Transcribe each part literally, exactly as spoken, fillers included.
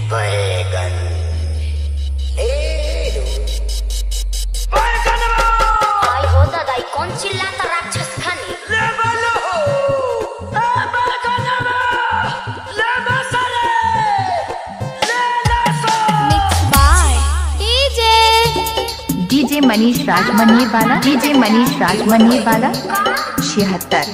बैगन आई हो दादा कौन चिल्लाता राक्षस खानी ले बोलो ए बैगनवा ले बसरे ले लसो mix by DJ DJ Manish Rajmani वाला डीजे मनीष राजमनी वाला छिहत्तर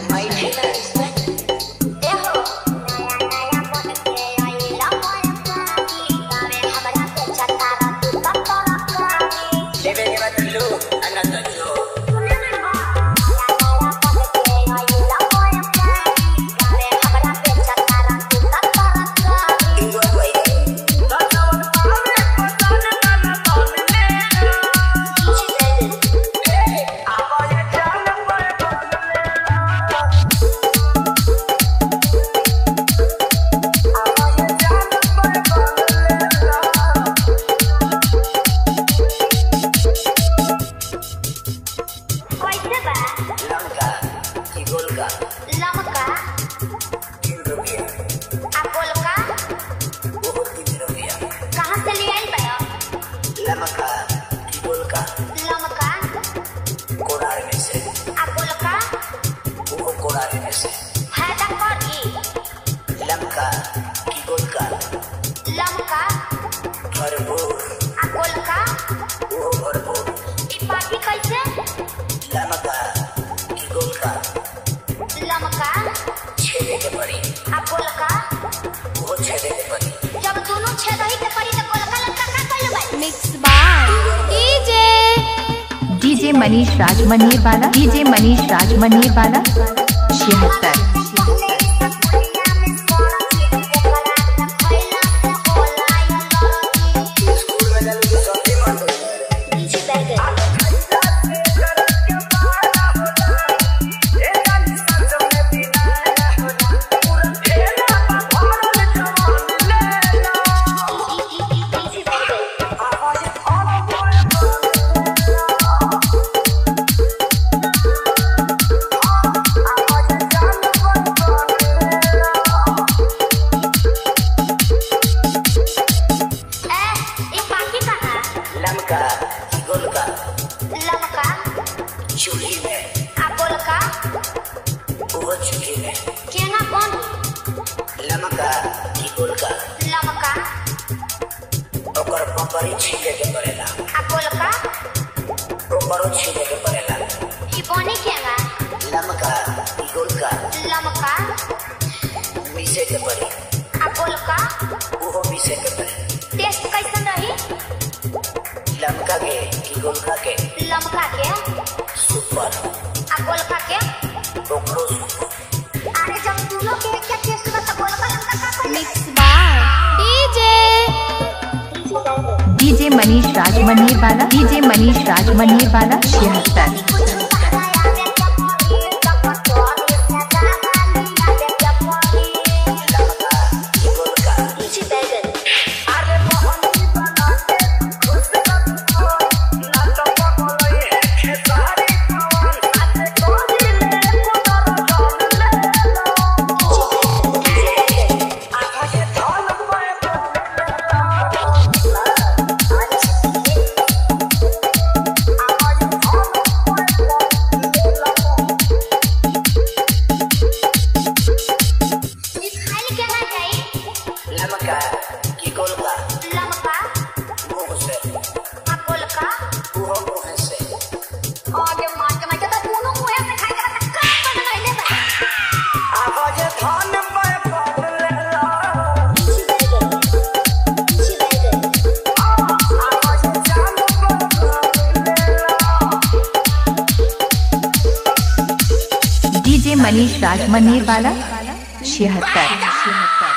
डीजे मनीष राजमनी वाला डीजे मनीष राजमनी वाला छिहत्तर छीले के पड़ेला आ गोलका ऊपरो छीले के पड़ेला ई बने केगा लमका ई गोलका लमका मिसे के पड़ी आ गोलका वो मिसे के पड़ी टेस्ट कैसन रही लमका के ई गोलका के लमका के सुपर आ गोलका के ओकरो सुपर अरे जब दोनों के क्या टेस्ट बता गोलका लमका का mix by DJ DJ Manish Rajmani वाला डीजे मनीष राजमनी वाला छिहत्तर डीजे मनीष राजमनी वाला छिहत्तर।